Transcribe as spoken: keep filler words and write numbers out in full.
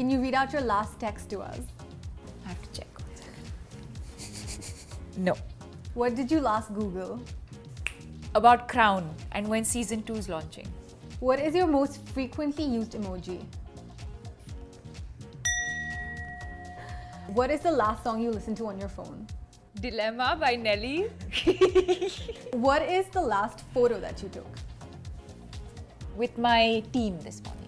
Can you read out your last text to us? I have to check. No. What did you last Google? About Crown and when season two is launching. What is your most frequently used emoji? What is the last song you listened to on your phone? Dilemma by Nelly. What is the last photo that you took? With my team this month.